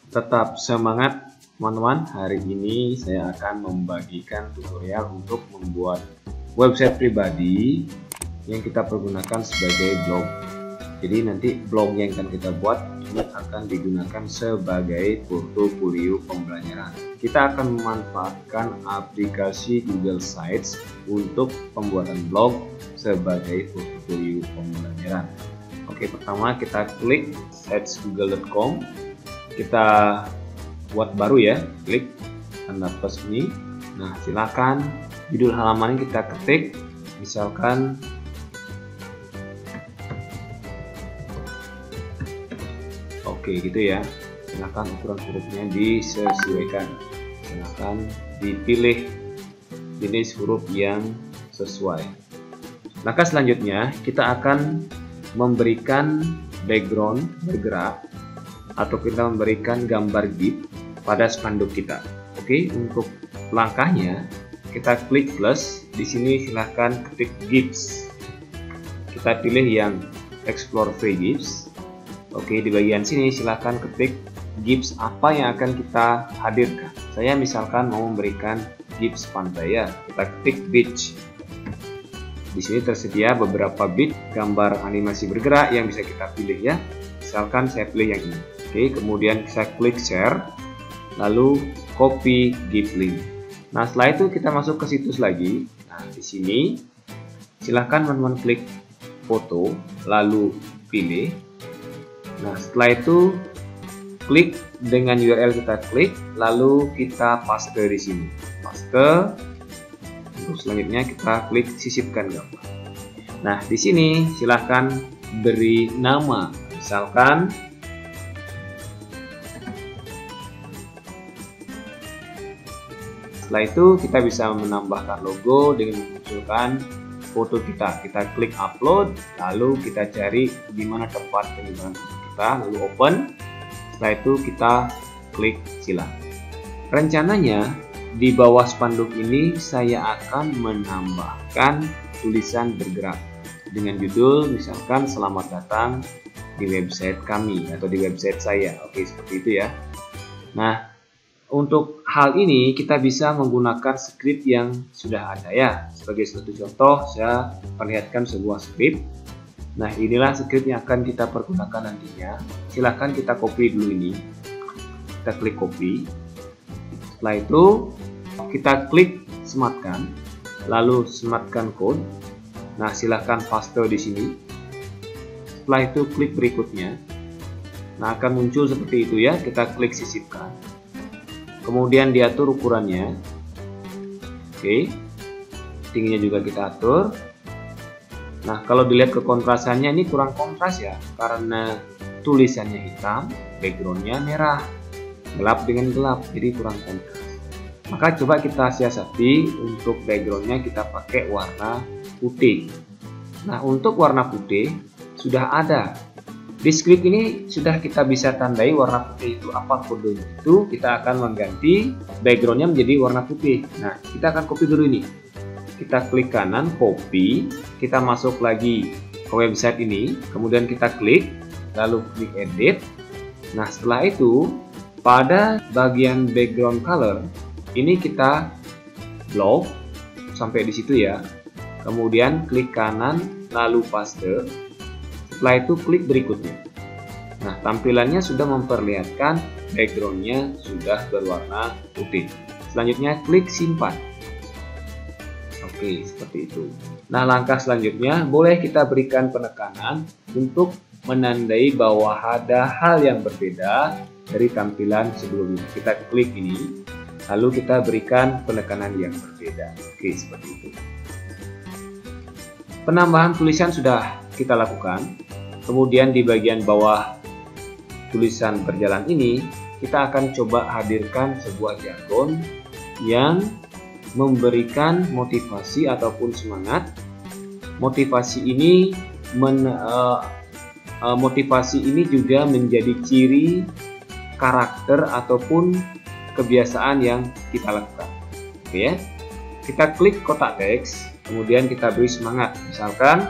Tetap semangat teman-teman. Hari ini saya akan membagikan tutorial untuk membuat website pribadi yang kita pergunakan sebagai blog. Jadi nanti blog yang akan kita buat ini akan digunakan sebagai portofolio pembelajaran. Kita akan memanfaatkan aplikasi Google Sites untuk pembuatan blog sebagai portofolio pembelajaran. Oke, pertama kita klik sites.google.com. Kita buat baru ya, klik tanda plus ini. Nah, silakan judul halaman ini kita ketik, misalkan oke gitu ya. Silakan ukuran hurufnya disesuaikan. Silakan dipilih jenis huruf yang sesuai. Langkah selanjutnya kita akan memberikan background bergerak atau kita memberikan gambar GIF pada spanduk kita. Oke, untuk langkahnya kita klik plus. Di sini silahkan ketik GIFs. Kita pilih yang Explore Free GIFs. Oke, di bagian sini silahkan ketik GIFs apa yang akan kita hadirkan. Saya misalkan mau memberikan GIFs pantai ya. Kita ketik beach. Di sini tersedia beberapa bit gambar animasi bergerak yang bisa kita pilih ya. Misalkan saya pilih yang ini. Oke, kemudian saya klik share, lalu copy GIF link. Nah, setelah itu kita masuk ke situs lagi. Nah, di sini silahkan teman-teman klik foto, lalu pilih. Nah, setelah itu klik dengan URL kita klik, lalu kita paste di sini. Paste. Terus selanjutnya kita klik sisipkan gambar. Nah, di sini silahkan beri nama. Misalkan setelah itu kita bisa menambahkan logo dengan memunculkan foto kita. Kita klik upload, lalu kita cari di mana tempat penyimpanan foto kita, lalu open. Setelah itu kita klik silang. Rencananya di bawah spanduk ini saya akan menambahkan tulisan bergerak dengan judul misalkan selamat datang di website kami atau di website saya. Oke, seperti itu ya. Nah, untuk hal ini kita bisa menggunakan script yang sudah ada ya. Sebagai suatu contoh, saya perlihatkan sebuah script. Nah, inilah script yang akan kita pergunakan nantinya. Silahkan kita copy dulu ini. Kita klik copy. Setelah itu kita klik sematkan, lalu sematkan code. Nah, silahkan paste di sini. Setelah itu klik berikutnya. Nah, akan muncul seperti itu ya. Kita klik sisipkan. Kemudian diatur ukurannya. Oke. Tingginya juga kita atur. Nah, kalau dilihat kekontrasannya ini kurang kontras ya, karena tulisannya hitam, backgroundnya merah, gelap dengan gelap, jadi kurang kontras. Maka coba kita siasati untuk backgroundnya kita pakai warna putih. Nah, untuk warna putih sudah ada. Di script ini sudah kita bisa tandai warna putih itu apa kodenya. Itu kita akan mengganti backgroundnya menjadi warna putih. Nah, kita akan copy dulu ini. Kita klik kanan, copy. Kita masuk lagi ke website ini. Kemudian kita klik, lalu klik edit. Nah, setelah itu pada bagian background color ini kita blok sampai di situ ya. Kemudian klik kanan, lalu paste. Setelah itu klik berikutnya. Nah, tampilannya sudah memperlihatkan backgroundnya sudah berwarna putih. Selanjutnya klik simpan. Oke, seperti itu. Nah, langkah selanjutnya boleh kita berikan penekanan untuk menandai bahwa ada hal yang berbeda dari tampilan sebelumnya. Kita klik ini, lalu kita berikan penekanan yang berbeda. Oke, seperti itu. Penambahan tulisan sudah kita lakukan. Kemudian di bagian bawah tulisan berjalan ini, kita akan coba hadirkan sebuah jargon yang memberikan motivasi ataupun semangat. Motivasi ini juga menjadi ciri karakter ataupun kebiasaan yang kita lakukan. Oke ya. Kita klik kotak teks, kemudian kita beri semangat. Misalkan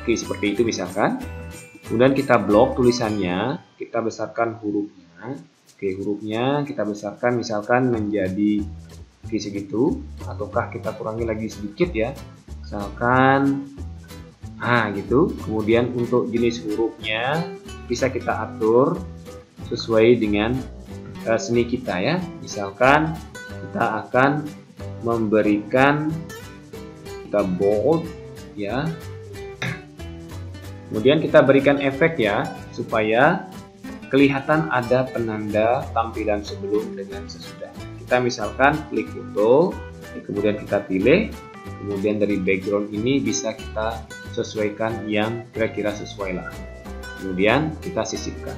Oke, seperti itu misalkan. Kemudian kita blok tulisannya, kita besarkan hurufnya. Oke, hurufnya kita besarkan misalkan menjadi segitu, ataukah kita kurangi lagi sedikit ya. Misalkan gitu. Kemudian untuk jenis hurufnya bisa kita atur sesuai dengan seni kita ya. Misalkan kita akan memberikan, kita bold ya. Kemudian kita berikan efek ya, supaya kelihatan ada penanda tampilan sebelum dengan sesudah. Kita misalkan klik foto, kemudian kita pilih, kemudian dari background ini bisa kita sesuaikan yang kira-kira sesuai lah. Kemudian kita sisipkan.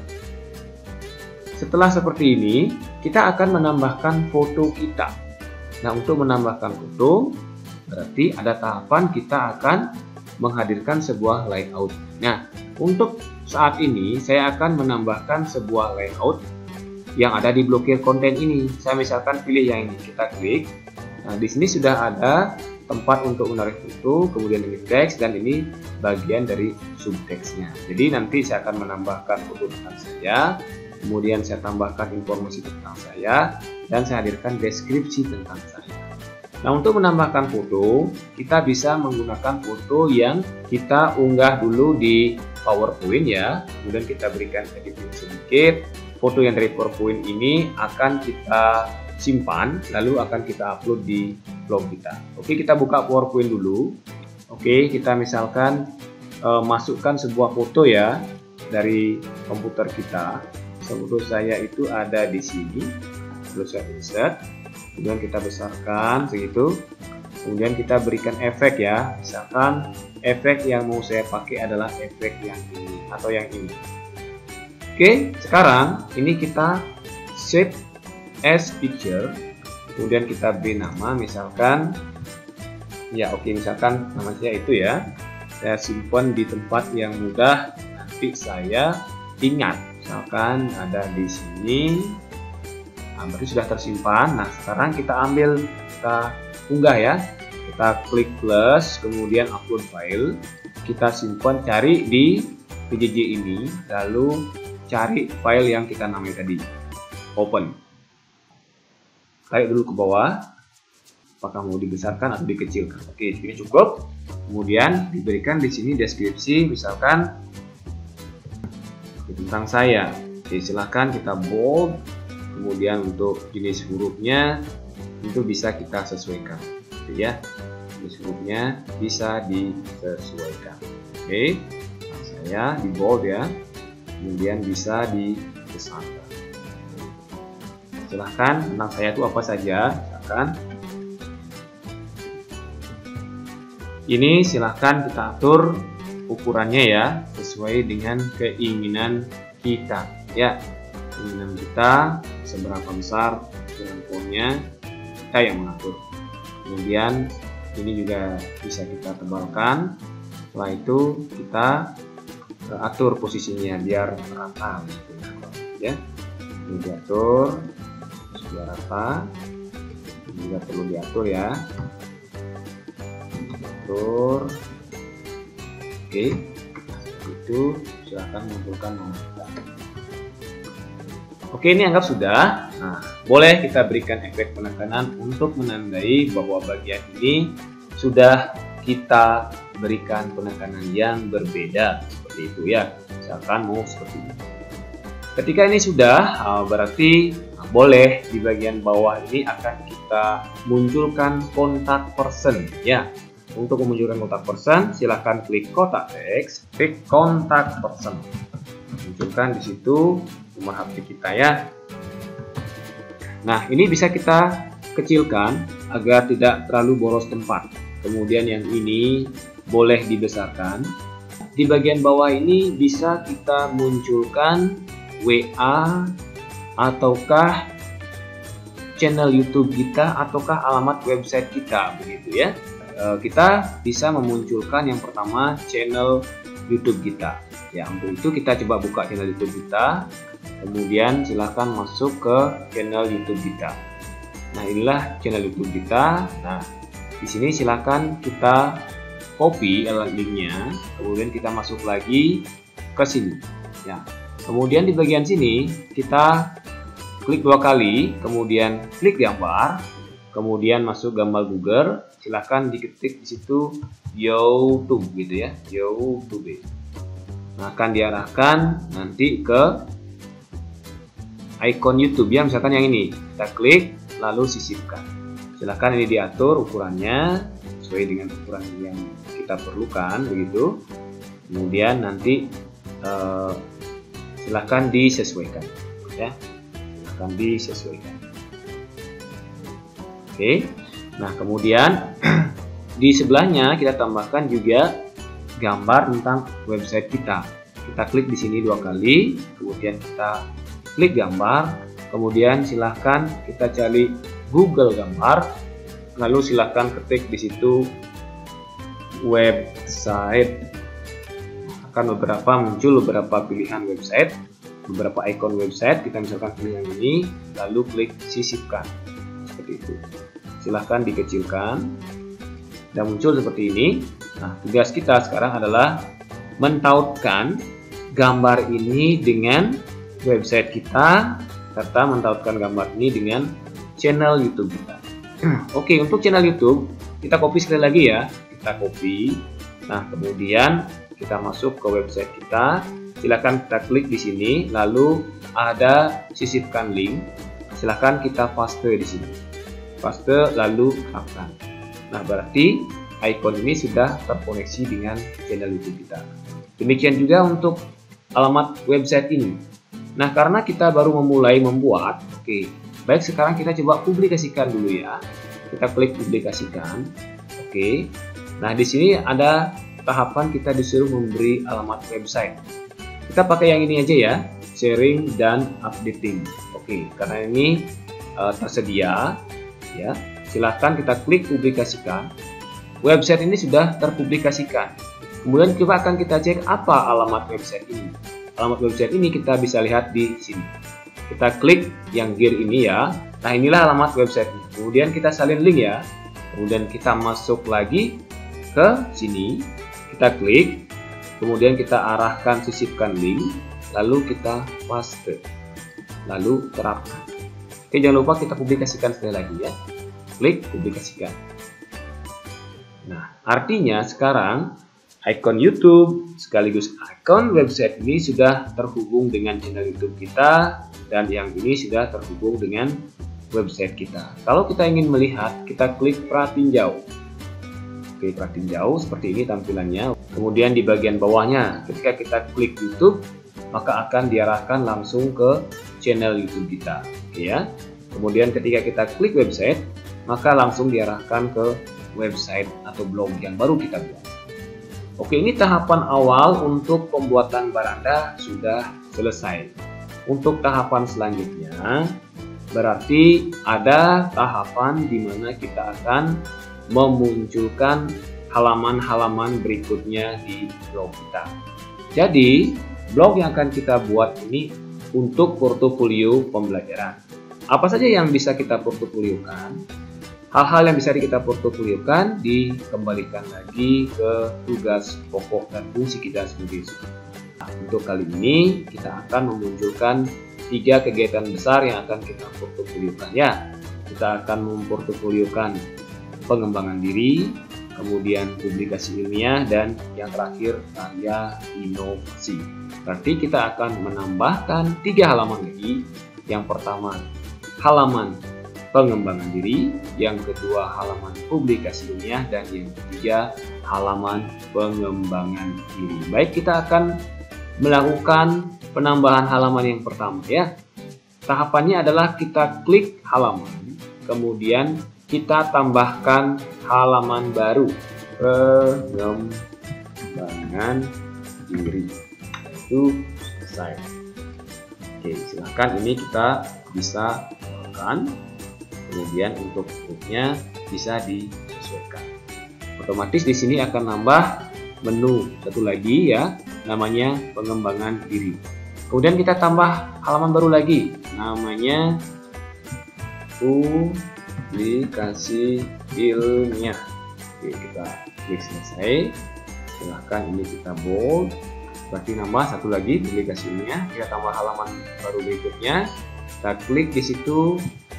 Setelah seperti ini, kita akan menambahkan foto kita. Nah, untuk menambahkan foto, berarti ada tahapan kita akan menghadirkan sebuah layout. Nah, untuk saat ini saya akan menambahkan sebuah layout yang ada di blokir konten ini. Saya misalkan pilih yang ini, kita klik. Nah, di sini sudah ada tempat untuk menarik foto, kemudian ini teks, dan ini bagian dari subteksnya. Jadi nanti saya akan menambahkan foto tentang saya, kemudian saya tambahkan informasi tentang saya, dan saya hadirkan deskripsi tentang saya. Nah, untuk menambahkan foto, kita bisa menggunakan foto yang kita unggah dulu di PowerPoint ya. Kemudian kita berikan editing sedikit. Foto yang dari PowerPoint ini akan kita simpan, lalu akan kita upload di blog kita. Oke, kita buka PowerPoint dulu. Oke, kita misalkan masukkan sebuah foto ya dari komputer kita. Foto saya itu ada di sini. Lalu saya insert. Kemudian kita besarkan segitu. Kemudian kita berikan efek ya. Misalkan efek yang mau saya pakai adalah efek yang ini atau yang ini. Oke, sekarang ini kita save as picture. Kemudian kita beri nama misalkan ya, oke, misalkan nama saya itu ya. Saya simpan di tempat yang mudah nanti saya ingat. Misalkan ada di sini. Nah, berarti sudah tersimpan. Nah, sekarang kita ambil, kita unggah ya. Kita klik plus, kemudian upload file. Kita simpan, cari di PJJ ini, lalu cari file yang kita namai tadi. Open. Tarik dulu ke bawah. Apakah mau dibesarkan atau dikecilkan? Oke, ini cukup. Kemudian diberikan di sini deskripsi, misalkan tentang saya. Oke, silahkan kita bold. Kemudian untuk jenis hurufnya itu bisa kita sesuaikan, gitu ya. Jenis hurufnya bisa disesuaikan. Oke, saya di bold ya. Kemudian bisa dibesarkan. Silahkan tentang saya itu apa saja. Silahkan. Ini silahkan kita atur ukurannya ya, sesuai dengan keinginan kita ya. Keinginan kita seberapa besar ukuran fontnya, kita yang mengatur. Kemudian ini juga bisa kita tebalkan. Setelah itu kita atur posisinya biar rata ya. Ini diatur biar rata. Ini juga perlu diatur ya. Atur. Oke, itu silahkan menentukan nomor kita. Oke, ini anggap sudah. Nah, boleh kita berikan efek penekanan untuk menandai bahwa bagian ini sudah kita berikan penekanan yang berbeda, seperti itu ya. Misalkan mau seperti ini. Ketika ini sudah, berarti boleh di bagian bawah ini akan kita munculkan kontak person ya. Untuk memunculkan kontak person, silahkan klik kotak teks, klik kontak person. Munculkan di situ nomor HP kita ya. Nah, ini bisa kita kecilkan agar tidak terlalu boros tempat. Kemudian yang ini boleh dibesarkan. Di bagian bawah ini bisa kita munculkan WA ataukah channel YouTube kita ataukah alamat website kita, begitu ya. Kita bisa memunculkan yang pertama channel YouTube kita. Ya, untuk itu kita coba buka channel YouTube kita. Kemudian silahkan masuk ke channel YouTube kita. Nah, inilah channel YouTube kita. Nah, di sini silahkan kita copy linknya, kemudian kita masuk lagi ke sini. Ya. Kemudian di bagian sini kita klik 2 kali, kemudian klik gambar, kemudian masuk gambar Google. Silahkan diketik di situ YouTube gitu ya, YouTube. Nah, akan diarahkan nanti ke icon YouTube ya, misalkan yang ini. Kita klik lalu sisipkan. Silahkan ini diatur ukurannya sesuai dengan ukuran yang kita perlukan begitu. Kemudian nanti silahkan disesuaikan ya, silahkan disesuaikan. Oke, nah kemudian di sebelahnya kita tambahkan juga gambar tentang website kita. Kita klik di sini 2 kali, kemudian kita klik gambar, kemudian silahkan kita cari Google gambar, lalu silahkan ketik di situ website. Akan muncul beberapa pilihan website, beberapa ikon website. Kita misalkan pilih yang ini, lalu klik sisipkan seperti itu. Silahkan dikecilkan dan muncul seperti ini. Nah, tugas kita sekarang adalah mentautkan gambar ini dengan website kita, serta mentautkan gambar ini dengan channel YouTube kita. Oke, untuk channel YouTube kita copy sekali lagi ya, kita copy. Nah, kemudian kita masuk ke website kita. Silakan kita klik di sini, lalu ada sisipkan link. Silakan kita paste di sini, paste lalu terapkan. Nah, berarti icon ini sudah terkoneksi dengan channel YouTube kita. Demikian juga untuk alamat website ini. Nah, karena kita baru memulai membuat, oke, baik sekarang kita coba publikasikan dulu ya. Kita klik publikasikan, oke. Nah, di sini ada tahapan kita disuruh memberi alamat website. Kita pakai yang ini aja ya, sharing dan updating. Oke, karena ini tersedia, ya. Silahkan kita klik publikasikan. Website ini sudah terpublikasikan. Kemudian coba akan kita cek apa alamat website ini. Alamat website ini kita bisa lihat di sini. Kita klik yang gear ini ya. Nah, inilah alamat website. Kemudian kita salin link ya. Kemudian kita masuk lagi ke sini. Kita klik. Kemudian kita arahkan sisipkan link. Lalu kita paste. Lalu terapkan. Oke, jangan lupa kita publikasikan sekali lagi ya. Klik publikasikan. Nah, artinya sekarang icon YouTube sekaligus icon website ini sudah terhubung dengan channel YouTube kita, dan yang ini sudah terhubung dengan website kita. Kalau kita ingin melihat, kita klik pratinjau. Oke, pratinjau seperti ini tampilannya. Kemudian di bagian bawahnya, ketika kita klik YouTube, maka akan diarahkan langsung ke channel YouTube kita. Oke ya. Kemudian ketika kita klik website, maka langsung diarahkan ke website atau blog yang baru kita buat. Oke, ini tahapan awal untuk pembuatan Baranda sudah selesai. Untuk tahapan selanjutnya, berarti ada tahapan di mana kita akan memunculkan halaman-halaman berikutnya di blog kita. Jadi, blog yang akan kita buat ini untuk portofolio pembelajaran. Apa saja yang bisa kita portofoliokan? Hal-hal yang bisa kita portofoliokan dikembalikan lagi ke tugas pokok dan fungsi kita sebagai siswa. Nah, untuk kali ini kita akan memunculkan 3 kegiatan besar yang akan kita portofoliokan ya. Kita akan memportofoliokan pengembangan diri, kemudian publikasi ilmiah, dan yang terakhir karya inovasi. Berarti kita akan menambahkan 3 halaman lagi. Yang pertama halaman pengembangan diri, yang kedua halaman publikasi ilmiah, dan yang ketiga halaman pengembangan diri. Baik, kita akan melakukan penambahan halaman yang pertama ya. Tahapannya adalah kita klik halaman, kemudian kita tambahkan halaman baru, pengembangan diri. Itu selesai. Oke, silahkan ini kita bisa lakukan. Kemudian untuk bentuknya bisa disesuaikan. Otomatis di sini akan nambah menu satu lagi ya, namanya pengembangan diri. Kemudian kita tambah halaman baru lagi, namanya publikasi ilmiah. Oke, kita klik selesai. Silahkan ini kita bold, berarti nambah satu lagi publikasi ilmiah. Kita tambah halaman baru berikutnya, kita klik di situ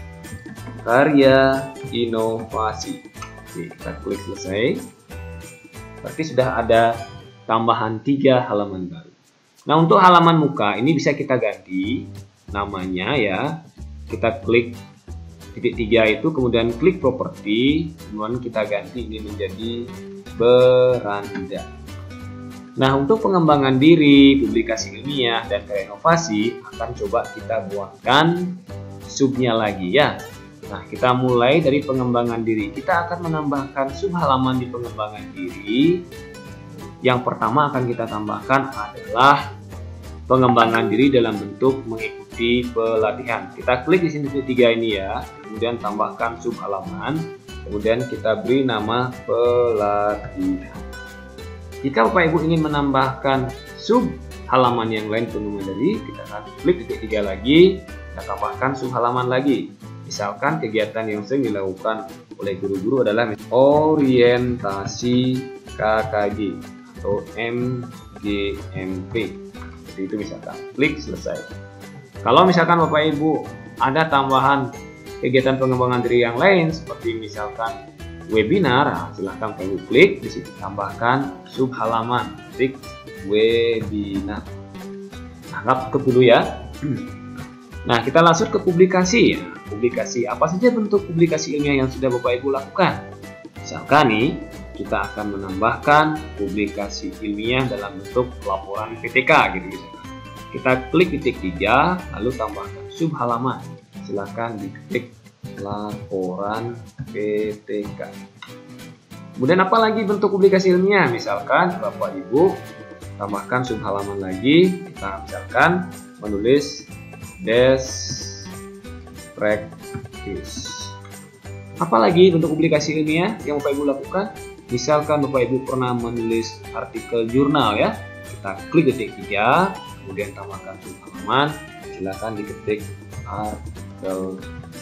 karya inovasi. Oke, kita klik selesai, berarti sudah ada tambahan 3 halaman baru. Nah, untuk halaman muka ini bisa kita ganti namanya ya. Kita klik titik 3 itu, kemudian klik properti, kemudian kita ganti ini menjadi beranda. Nah, untuk pengembangan diri, publikasi ilmiah, dan karya inovasi akan coba kita buatkan subnya lagi ya. Nah, kita mulai dari pengembangan diri. Kita akan menambahkan sub halaman di pengembangan diri. Yang pertama akan kita tambahkan adalah pengembangan diri dalam bentuk mengikuti pelatihan. Kita klik di sini titik 3 ini ya, kemudian tambahkan sub halaman, kemudian kita beri nama pelatihan. Jika Bapak Ibu ingin menambahkan sub halaman yang lain pengembangan diri, kita akan klik titik 3 lagi, kita tambahkan sub halaman lagi. Misalkan kegiatan yang sering dilakukan oleh guru-guru adalah orientasi KKG atau MGMP. Seperti itu misalkan. Klik selesai. Kalau misalkan Bapak Ibu ada tambahan kegiatan pengembangan diri yang lain seperti misalkan webinar, nah, silahkan Bapak Ibu klik di situ, tambahkan sub halaman, klik webinar. Anggap cukup dulu ya. Nah, kita langsung ke publikasi. Publikasi apa saja bentuk publikasi ilmiah yang sudah Bapak Ibu lakukan? Misalkan nih, kita akan menambahkan publikasi ilmiah dalam bentuk laporan PTK gitu misalkan. Kita klik titik 3, lalu tambahkan sub halaman. Silahkan diklik laporan PTK. Kemudian apa lagi bentuk publikasi ilmiah? Misalkan Bapak Ibu tambahkan sub halaman lagi, kita misalkan menulis best practice. Apalagi bentuk publikasi ilmiah yang Bapak Ibu lakukan? Misalkan Bapak Ibu pernah menulis artikel jurnal ya, kita klik titik 3, kemudian tambahkan sub halaman, silakan diketik artikel.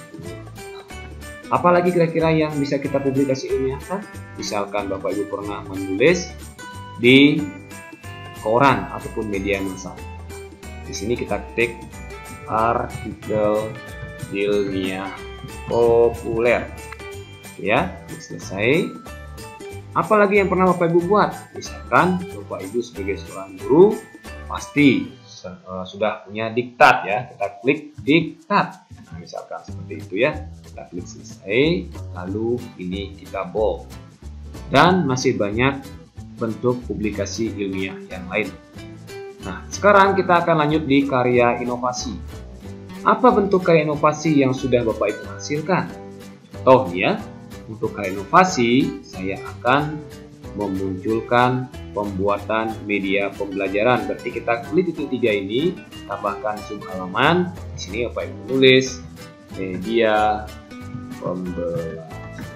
Apalagi kira-kira yang bisa kita publikasi ilmiahkan? Misalkan Bapak Ibu pernah menulis di koran ataupun media massa. Di sini kita ketik artikel ilmiah populer. Ya, selesai. Apalagi yang pernah Bapak Ibu buat? Misalkan Bapak Ibu sebagai seorang guru pasti sudah punya diktat ya. Kita klik diktat. Nah, misalkan seperti itu ya. Kita klik selesai. Lalu ini kita bold. Dan masih banyak bentuk publikasi ilmiah yang lain. Nah, sekarang kita akan lanjut di karya inovasi. Apa bentuk karya inovasi yang sudah Bapak Ibu hasilkan? Contohnya, untuk karya inovasi, saya akan memunculkan pembuatan media pembelajaran. Berarti kita klik titik 3 ini, tambahkan sub halaman. Di sini Bapak Ibu tulis media pembelajaran.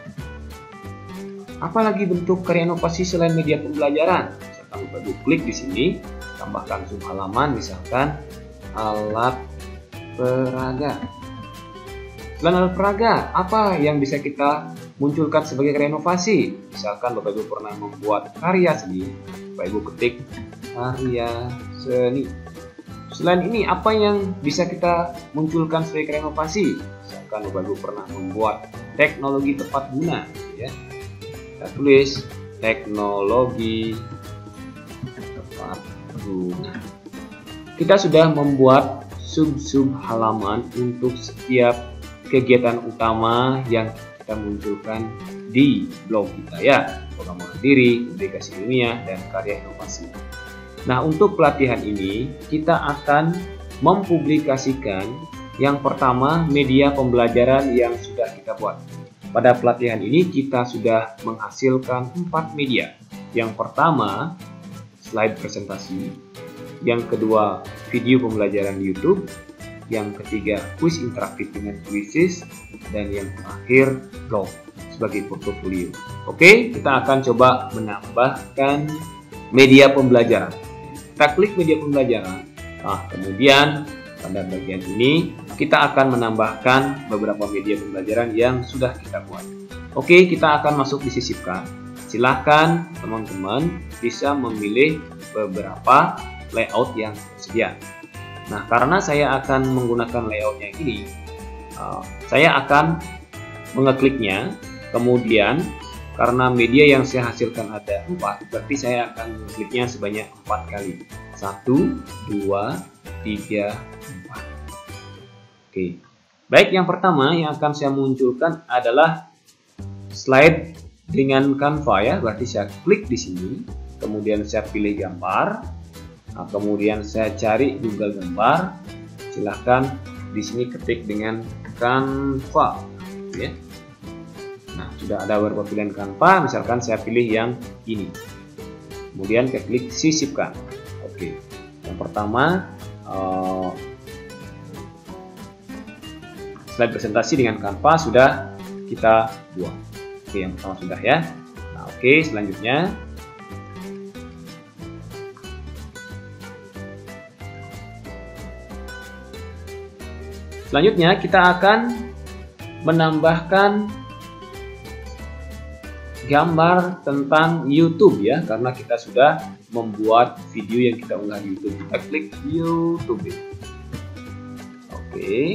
Apalagi bentuk karya inovasi selain media pembelajaran? Misalkan Bapak Ibu klik di sini, tambahkan sub halaman, misalkan alat peraga. Selain alat peraga, apa yang bisa kita munculkan sebagai karya inovasi? Misalkan Bapak Ibu pernah membuat karya seni, Bapak Ibu ketik karya seni. Selain ini, apa yang bisa kita munculkan sebagai karya inovasi? Misalkan Bapak Ibu pernah membuat teknologi tepat guna, ya. Kita tulis teknologi tepat guna. Kita sudah membuat sub-sub halaman untuk setiap kegiatan utama yang kita munculkan di blog kita ya, pengembangan diri, publikasi ilmiah, dan karya inovasi. Nah, untuk pelatihan ini kita akan mempublikasikan yang pertama media pembelajaran yang sudah kita buat. Pada pelatihan ini kita sudah menghasilkan 4 media. Yang pertama slide presentasi, yang kedua video pembelajaran di YouTube, yang ketiga kuis interaktif dengan quizzes, dan yang terakhir blog sebagai portofolio. Oke, kita akan coba menambahkan media pembelajaran. Kita klik media pembelajaran. Nah, kemudian pada bagian ini kita akan menambahkan beberapa media pembelajaran yang sudah kita buat. Oke, kita akan masuk disisipkan. silahkan teman-teman bisa memilih beberapa layout yang tersedia. Nah, karena saya akan menggunakan layout yang ini, saya akan mengekliknya, kemudian karena media yang saya hasilkan ada 4, berarti saya akan mengekliknya sebanyak 4 kali. 1, 2, 3, 4. Oke. Baik, yang pertama yang akan saya munculkan adalah slide dengan Canva ya. Berarti saya klik di sini, kemudian saya pilih gambar. Nah, kemudian saya cari Google Gambar. Silahkan di sini ketik dengan Canva ya. Nah, sudah ada beberapa pilihan Canva, misalkan saya pilih yang ini. Kemudian saya klik sisipkan. Oke. Yang pertama slide presentasi dengan Canva sudah kita buat. Oke, yang pertama sudah ya. Nah, oke, selanjutnya kita akan menambahkan gambar tentang YouTube ya, karena kita sudah membuat video yang kita unggah di YouTube. Kita klik YouTube. Oke.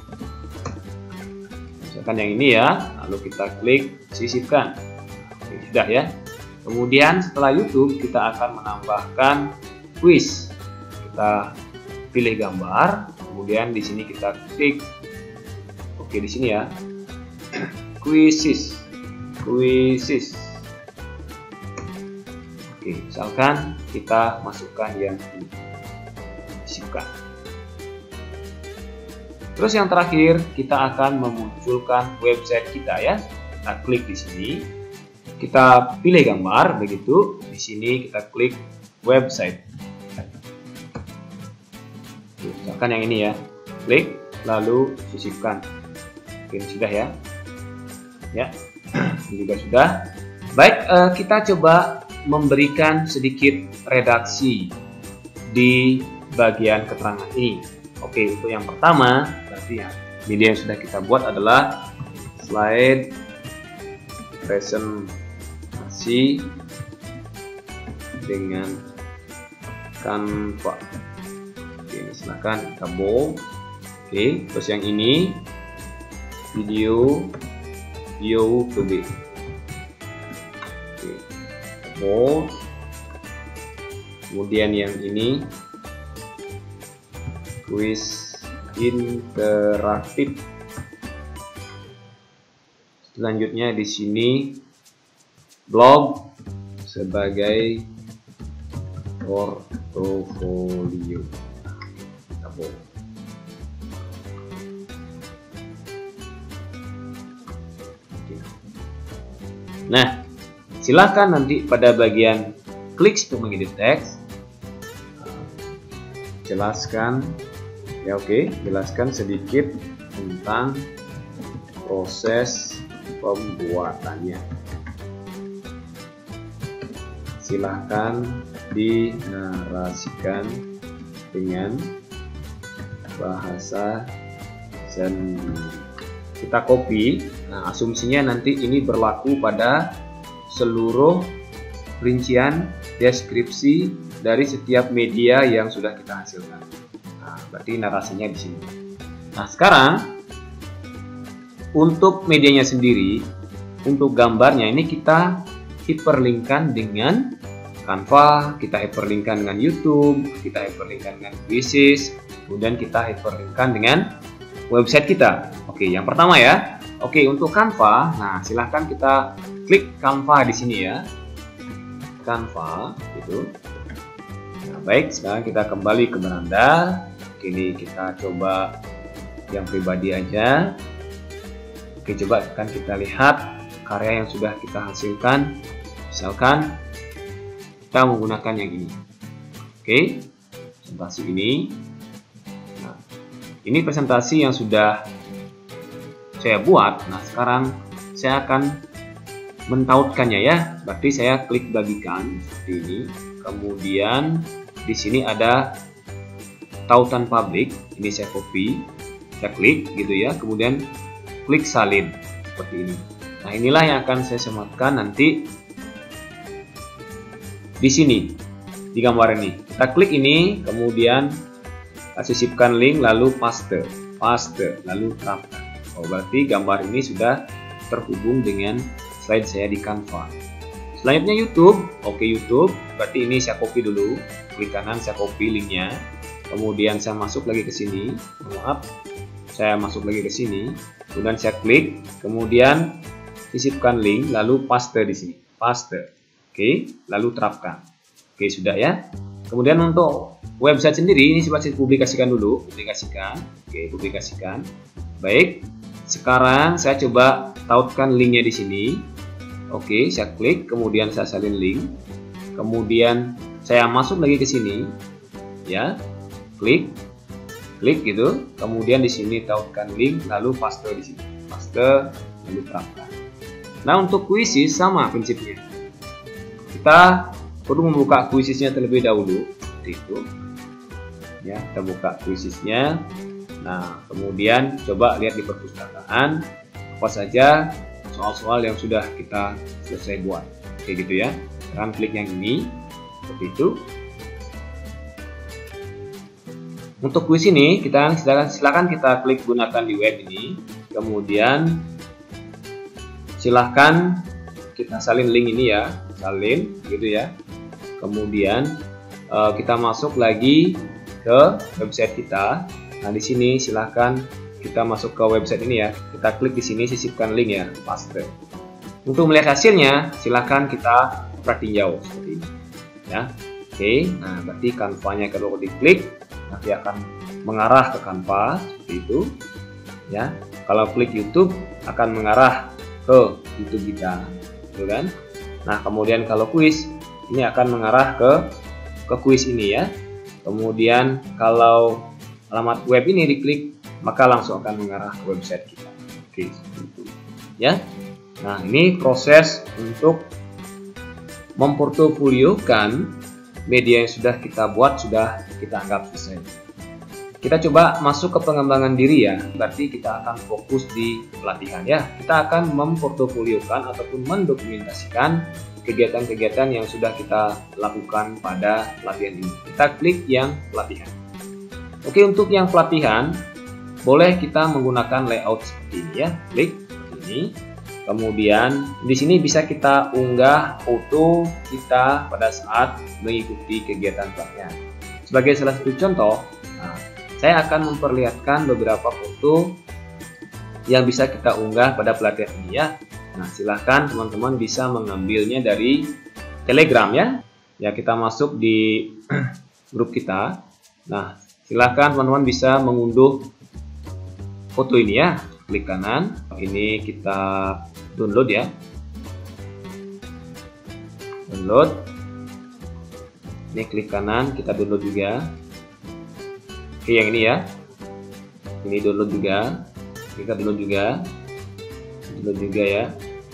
Misalkan yang ini ya, lalu kita klik sisipkan. Oke, sudah ya. Kemudian setelah YouTube kita akan menambahkan quiz. Kita pilih gambar, kemudian di sini kita klik. Oke, di sini ya. Quizzes. Oke, misalkan kita masukkan yang ini. Sisipkan. Terus yang terakhir kita akan memunculkan website kita ya. Kita klik di sini. Kita pilih gambar begitu. Di sini kita klik website. Misalkan yang ini ya, klik lalu sisipkan. Oke, sudah ya. Ya, ini juga sudah. Baik, kita coba memberikan sedikit redaksi di bagian keterangan ini. Oke, untuk yang pertama, berarti ya, video yang sudah kita buat adalah slide presentasi dengan Canva. Oke, silakan kita bold. Oke, terus yang ini video YouTube. Oke, bold. Kemudian yang ini quiz interaktif. Selanjutnya di sini blog sebagai portofolio. Nah, silakan nanti pada bagian klik untuk mengedit teks, jelaskan ya. Oke, jelaskan sedikit tentang proses pembuatannya. Silahkan dinarasikan dengan bahasa sendiri. Kita copy. Nah, asumsinya nanti ini berlaku pada seluruh rincian deskripsi dari setiap media yang sudah kita hasilkan. Nah, berarti narasinya di sini. Nah, sekarang untuk medianya sendiri, untuk gambarnya ini kita hyperlinkkan dengan Canva, kita hyperlinkkan dengan YouTube, kita hyperlinkkan dengan Quizzes, kemudian kita hyperlinkkan dengan website kita. Oke, yang pertama ya. Oke, untuk Canva, nah silahkan kita klik Canva di sini ya. Canva, gitu. Nah, baik, sekarang kita kembali ke beranda. Oke, ini kita coba yang pribadi aja. Oke, coba kan kita lihat karya yang sudah kita hasilkan. Misalkan kita menggunakan yang ini. Oke, presentasi ini. Nah, ini presentasi yang sudah saya buat. Nah, sekarang saya akan mentautkannya ya. Berarti saya klik bagikan seperti ini. Kemudian di sini ada tautan publik. Ini saya copy, saya klik gitu ya. Kemudian klik salin seperti ini. Nah, inilah yang akan saya sematkan nanti di sini, di gambar ini. Kita klik ini, kemudian sisipkan link, lalu paste, lalu terapkan. Oh, berarti gambar ini sudah terhubung dengan slide saya di Canva. Selanjutnya YouTube. Oke, YouTube. Berarti ini saya copy dulu. Klik kanan, saya copy linknya. Kemudian saya masuk lagi ke sini. Maaf, saya masuk lagi ke sini. Kemudian saya klik. Kemudian sisipkan link, lalu paste di sini. Paste. Oke, lalu terapkan. Oke, sudah ya. Kemudian untuk website sendiri, ini coba saya publikasikan dulu. Publikasikan. Oke, publikasikan. Baik. Sekarang saya coba tautkan linknya di sini. Oke, saya klik, kemudian saya salin link. Kemudian saya masuk lagi ke sini. Ya. Klik gitu. Kemudian di sini tautkan link, lalu paste di sini. Paste, lalu terapkan. Nah, untuk quizzes sama prinsipnya. Kita perlu membuka quizesnya terlebih dahulu, seperti itu. Ya, kita buka quizesnya. Nah, kemudian coba lihat di perpustakaan apa saja soal-soal yang sudah kita selesai buat. Kayak gitu ya. Sekarang klik yang ini, seperti itu. Untuk kuis ini kita silakan kita klik gunakan di web ini. Kemudian silahkan kita salin link ini ya, salin gitu ya. Kemudian kita masuk lagi ke website kita. Nah, di sini silahkan kita masuk ke website ini ya. Kita klik di sini, sisipkan link ya, paste. Untuk melihat hasilnya, silahkan kita perhatiin jauh seperti ini ya. Oke, nah berarti Canva-nya kalau diklik nanti akan mengarah ke Canva seperti itu ya. Kalau klik YouTube akan mengarah ke YouTube kita, gitu kan. Nah, kemudian kalau kuis ini akan mengarah ke kuis ini ya. Kemudian kalau alamat web ini diklik, maka langsung akan mengarah ke website kita. Oke, seperti itu ya. Nah, ini proses untuk memportofoliokan media yang sudah kita buat, sudah kita anggap selesai. Kita coba masuk ke pengembangan diri ya. Berarti kita akan fokus di pelatihan ya. Kita akan memportofoliokan ataupun mendokumentasikan kegiatan-kegiatan yang sudah kita lakukan pada pelatihan ini. Kita klik yang pelatihan. Oke, untuk yang pelatihan boleh kita menggunakan layout seperti ini ya. Klik seperti ini. Kemudian di sini bisa kita unggah foto kita pada saat mengikuti kegiatan pelatihan. Sebagai salah satu contoh, saya akan memperlihatkan beberapa foto yang bisa kita unggah pada pelatihan ini ya. Nah, silahkan teman-teman bisa mengambilnya dari Telegram ya. Ya, kita masuk di grup kita. Nah, silahkan teman-teman bisa mengunduh foto ini ya. Klik kanan, ini kita download ya. Download. Ini klik kanan, kita download juga. Oke, yang ini ya. Ini download juga. Kita download juga. Download juga ya.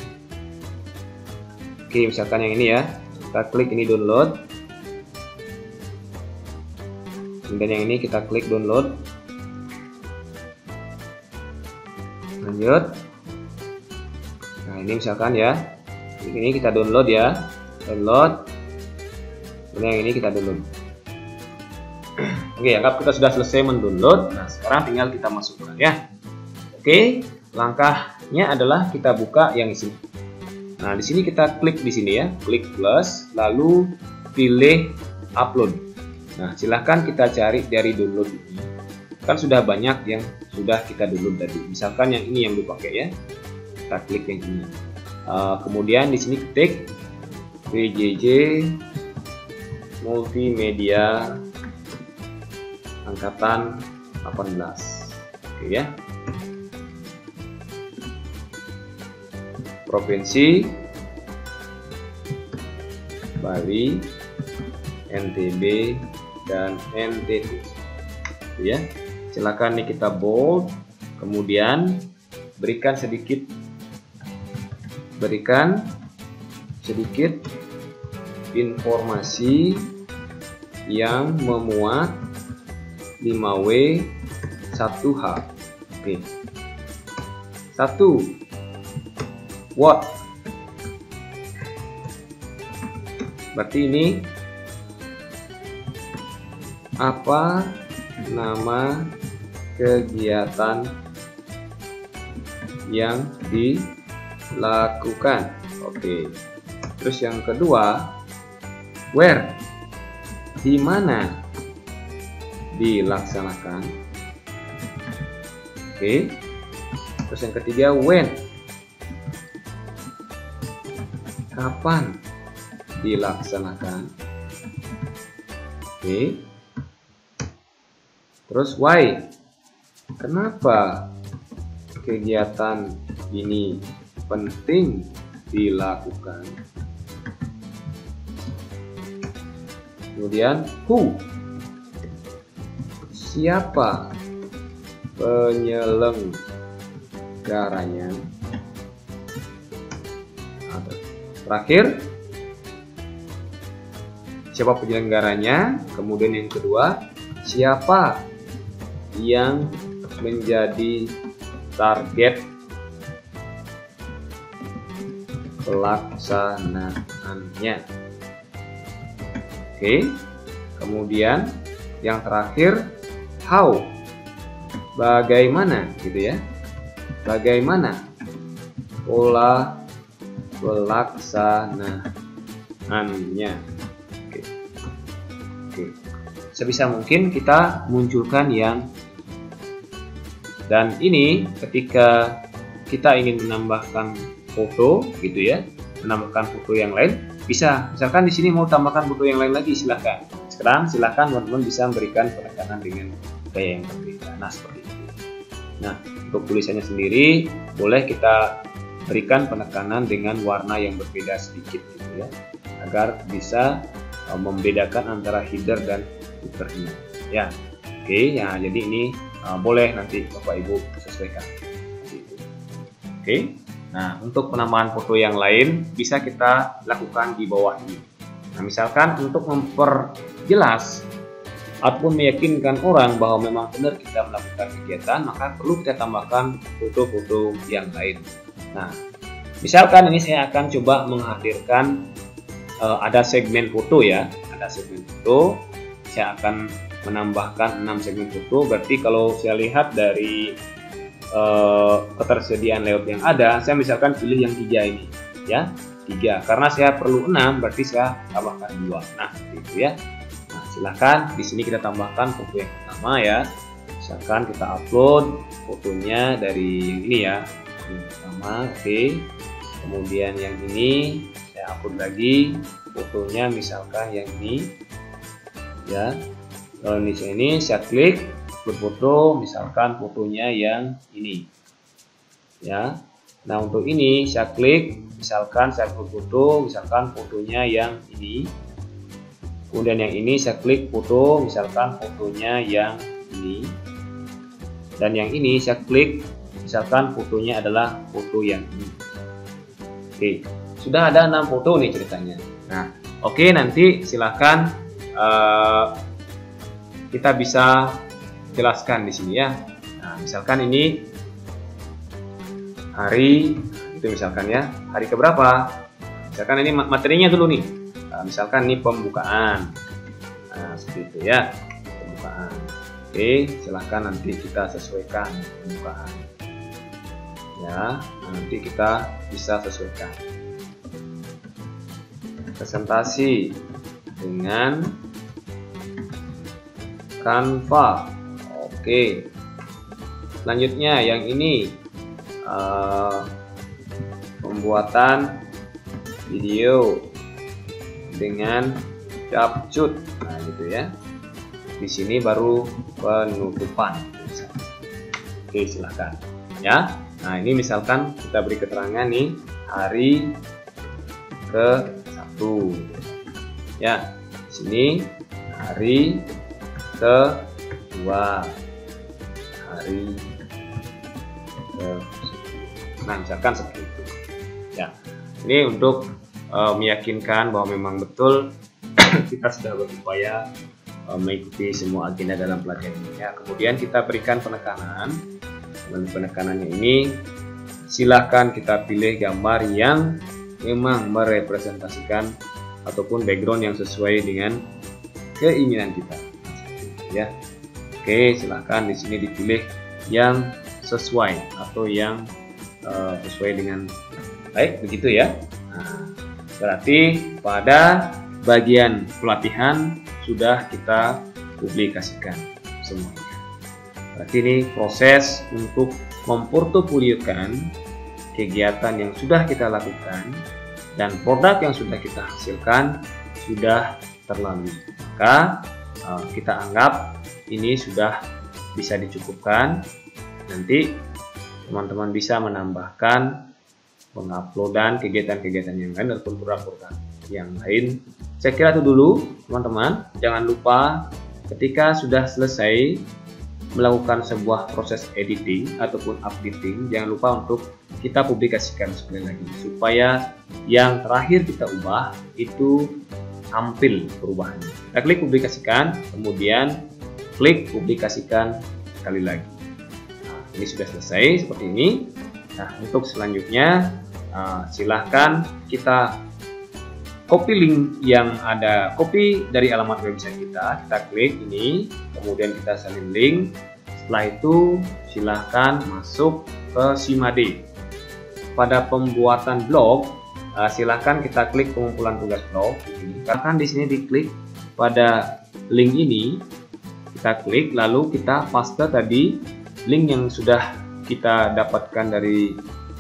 Oke, misalkan yang ini ya. Kita klik ini download. Kemudian yang ini kita klik download. Lanjut. Nah, ini misalkan ya. Ini kita download ya. Download. Kemudian yang ini kita download. Oke, anggap kita sudah selesai mendownload. Nah, sekarang tinggal kita masukkan ya. Oke, langkahnya adalah kita buka yang isi. Nah, di sini kita klik di sini ya, klik plus, lalu pilih upload. Nah, silahkan kita cari dari download ini. Kan sudah banyak yang sudah kita download tadi. Misalkan yang ini yang dipakai ya. Kita klik yang ini. Kemudian di sini ketik PJJ Multimedia Angkatan 18. Oke ya. Provinsi Bali, NTB, dan NTT. Oke ya. Silakan nih kita bold, kemudian berikan sedikit informasi yang memuat 5W 1H. Oke. 1 what. Berarti ini apa nama kegiatan yang dilakukan. Oke. Terus yang kedua, where, di mana dilaksanakan. Oke. Terus yang ketiga, when, kapan dilaksanakan. Oke. Terus why, kenapa kegiatan ini penting dilakukan. Kemudian who, siapa penyelenggaranya. Terakhir, siapa penyelenggaranya. Kemudian yang kedua, siapa yang menjadi target pelaksanaannya. Oke. Kemudian yang terakhir, how, bagaimana gitu ya. Bagaimana pola pelaksanaannya. Oke. Oke. Sebisa mungkin kita munculkan yang, dan ini ketika kita ingin menambahkan foto gitu ya, menambahkan foto yang lain, bisa. Misalkan di sini mau tambahkan foto yang lain lagi, silahkan. Sekarang silahkan teman-teman bisa memberikan penekanan dengan gaya yang berbeda. Nah, seperti itu. Nah, untuk tulisannya sendiri boleh kita berikan penekanan dengan warna yang berbeda sedikit gitu ya, agar bisa membedakan antara header dan footernya ya. Oke ya, jadi ini boleh nanti Bapak Ibu sesuaikan gitu. Oke. Nah, untuk penambahan foto yang lain bisa kita lakukan di bawah ini. Nah, misalkan untuk memperjelas ataupun meyakinkan orang bahwa memang benar kita melakukan kegiatan, maka perlu kita tambahkan foto-foto yang lain. Nah, misalkan ini saya akan coba menghadirkan ada segmen foto ya, ada segmen foto. Saya akan menambahkan 6 segmen foto. Berarti kalau saya lihat dari ketersediaan layout yang ada, saya misalkan pilih yang 3 ini ya, 3. Karena saya perlu 6, berarti saya tambahkan 2. Nah, seperti itu ya. Nah, silahkan di sini kita tambahkan foto yang pertama ya. Misalkan kita upload fotonya dari yang ini ya, yang pertama. Oke. Kemudian yang ini saya upload lagi fotonya, misalkan yang ini ya. Kalau di sini saya klik upload foto, misalkan fotonya yang ini ya. Nah, untuk ini saya klik, misalkan saya upload foto, misalkan fotonya yang ini. Kemudian yang ini saya klik foto, misalkan fotonya yang ini. Dan yang ini saya klik, misalkan fotonya adalah foto yang ini. Oke, sudah ada 6 foto nih ceritanya. Nah, oke, nanti silahkan kita bisa jelaskan di sini ya. Nah, misalkan ini hari itu, misalkan ya, hari keberapa. Misalkan ini materinya dulu nih. Nah, misalkan ini pembukaan. Nah, seperti itu ya, pembukaan. Oke, silahkan nanti kita sesuaikan pembukaan. Ya, nanti kita bisa sesuaikan. Presentasi dengan Canva. Oke. Selanjutnya yang ini pembuatan video dengan CapCut. Nah, gitu ya. Di sini baru penutupan. Oke, silakan ya. Nah, ini misalkan kita beri keterangan nih hari ke-1 ya. Di sini hari ke-2, hari nah, misalkan seperti itu ya. Ini untuk meyakinkan bahwa memang betul kita sudah berupaya mengikuti semua agenda dalam pelatihan ini ya. Kemudian kita berikan penekanan, dan penekanannya ini silahkan kita pilih gambar yang memang merepresentasikan ataupun background yang sesuai dengan keinginan kita. Ya, oke, silahkan di sini dipilih yang sesuai atau yang sesuai dengan baik, begitu ya. Nah, berarti pada bagian pelatihan sudah kita publikasikan semuanya. Berarti ini proses untuk memportofoliokan kegiatan yang sudah kita lakukan dan produk yang sudah kita hasilkan sudah terlalui. Maka kita anggap ini sudah bisa dicukupkan. Nanti teman-teman bisa menambahkan penguploadan kegiatan-kegiatan yang lain ataupun program-program yang lain. Saya kira itu dulu teman-teman. Jangan lupa ketika sudah selesai melakukan sebuah proses editing ataupun updating, jangan lupa untuk kita publikasikan sekali lagi supaya yang terakhir kita ubah itu tampil perubahannya. Kita klik publikasikan, kemudian klik publikasikan sekali lagi. Nah, ini sudah selesai seperti ini. Nah, untuk selanjutnya silahkan kita copy link yang ada, copy dari alamat website kita klik ini, kemudian kita salin link. Setelah itu silahkan masuk ke Simade. Pada pembuatan blog, silahkan kita klik pengumpulan tugas blog. Silahkan di sini diklik pada link ini, kita klik lalu kita paste tadi link yang sudah kita dapatkan dari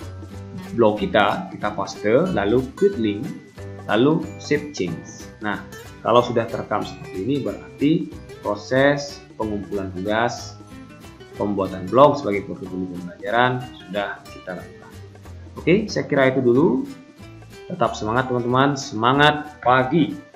blog kita paste, lalu klik link, lalu save change. Nah, kalau sudah terekam seperti ini berarti proses pengumpulan tugas, pembuatan blog sebagai portofolio pembelajaran sudah kita lakukan. Oke, saya kira itu dulu. Tetap semangat teman-teman, semangat pagi.